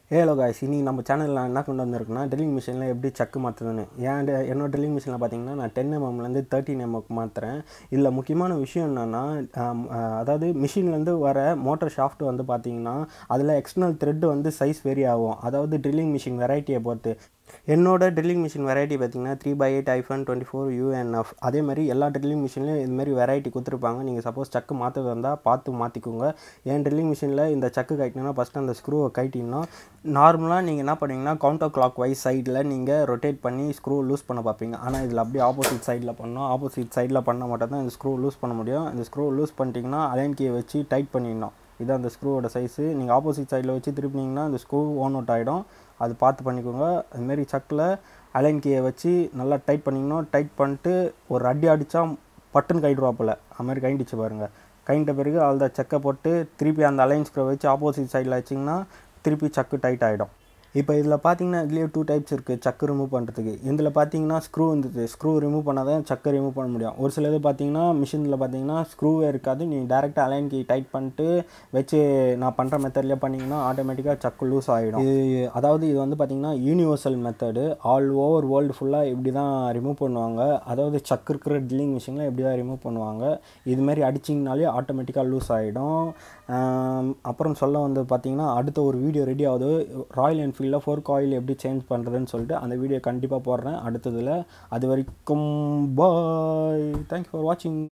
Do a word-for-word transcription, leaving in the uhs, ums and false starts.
Hello guys, இன்னைக்கு நம்ம சேனலில் நான் என்ன கொண்டு வந்திருக்குன்னா ட்ரில்லிங் மிஷினில் எப்படி சக்கு மாற்றுதுன்னு. ஏன் என்னோட ட்ரில்லிங் மிஷினில் பார்த்தீங்கன்னா நான் டென் எம்எம்லேருந்து தேர்ட்டின் எம்எம்க்கு மாற்றுறேன். இதில் முக்கியமான விஷயம் என்னென்னா, அதாவது மிஷின்லேருந்து வர மோட்டர் ஷாஃப்ட் வந்து பார்த்தீங்கன்னா அதில் எக்ஸ்டர்னல் த்ரெட் வந்து சைஸ் வேரி ஆகும். அதாவது ட்ரில்லிங் மிஷின் வெரைட்டியை பொறுத்து. என்னோட ட்ரில்லிங் மிஷின் வெரைட்டி பார்த்திங்கன்னா three by eight hyphen twenty four UNF. அதே மாதிரி எல்லா ட்ரில்லிங் மிஷின்லையும் இதுமாரி வெரைட்டி கொடுத்துருப்பாங்க. நீங்கள் சப்போஸ் சக்கு மாற்றுறது இருந்தால் பார்த்து மாற்றிக்கோங்க. என் ட்ரில்லிங் மிஷினில் இந்த சக்கு கைட்டினா ஃபஸ்ட்டு அந்த ஸ்க்ரூவை கைட்டினா நார்மலாக நீங்கள் என்ன பண்ணிங்கன்னா கவுண்டர் கிளாக் வைஸ் சைடில் நீங்கள் ரொட்டேட் பண்ணி ஸ்க்ரூ லூஸ் பண்ண பார்ப்பீங்க. ஆனால் இதில் அப்படியே ஆப்போசிட் சைடில் பண்ணோம். ஆப்போசிட் சைடில் பண்ணால் மட்டும் தான் இந்த ஸ்க்ரூ லூஸ் பண்ண முடியும். இந்த ஸ்க்ரூ லூஸ் பண்ணிட்டீங்கன்னா அலைன் கீயை வச்சு டைட் பண்ணிடணும். இதுதான் அந்த ஸ்க்ரூவோட சைஸு. நீங்கள் ஆப்போசிட் சைடில் வச்சு திருப்பினீங்கன்னா இந்த ஸ்க்ரூ ஓன் அவுட் ஆகிடும். அது பார்த்து பண்ணிக்கோங்க. அதுமாரி சக்கில் அலைன் கீயை வச்சு நல்லா டைட் பண்ணிக்கணும். டைட் பண்ணிட்டு ஒரு அடி அடித்தா பட்டுன்னு கைடுவாப்பில் அதுமாதிரி கைண்டிச்சு பாருங்கள். கைண்ட பிறகு அந்த சக்கை போட்டு திருப்பி அந்த அலைன் ஸ்க்ரூவை வச்சு ஆப்போசிட் சைடில் வச்சிங்கன்னா திருப்பி சக்கு டைட் ஆகிடும். இப்போ இதில் பார்த்தீங்கன்னா இதுலேயே டூ டைப்ஸ் இருக்குது சக்கு ரிமூவ் பண்ணுறதுக்கு. இதில் பார்த்தீங்கன்னா ஸ்க்ரூ இருந்தது. ஸ்க்ரூ ரிமூவ் பண்ணால் தான் சக்கை ரிமூவ் பண்ண முடியும். ஒரு சிலது பார்த்தீங்கன்னா மிஷினில் பார்த்தீங்கன்னா ஸ்க்ரூவே இருக்காது. நீங்கள் டேரெக்டாக அலைன் கீ டைட் பண்ணிட்டு வச்சு நான் பண்ணுற மெத்தட்லேயே பண்ணிங்கன்னா ஆட்டோமேட்டிக்காக சக்கு லூஸ் ஆகிடும். இது அதாவது இது வந்து பார்த்திங்கன்னா universal method. All over world ஃபுல்லாக இப்படி தான் ரிமூவ் பண்ணுவாங்க. அதாவது சக்கு இருக்கிற ட்ரில்லிங் மிஷினில் இப்படி தான் ரிமூவ் பண்ணுவாங்க. இதுமாரி அடிச்சிங்கனாலே ஆட்டோமேட்டிக்காக லூஸ் ஆகிடும். அப்புறம் சொல்ல வந்து பார்த்திங்கன்னா அடுத்த ஒரு வீடியோ ரெடி ஆகுது. ராயல் என்ஃபீல்ட் ஃபோர் காயில் எப்படி சேஞ்ச் பண்ணுறதுன்னு சொல்லிட்டு அந்த வீடியோ கண்டிப்பாக போடுறேன் அடுத்ததில். அது வரைக்கும் பாய். தேங்க்யூ ஃபார் வாட்சிங்.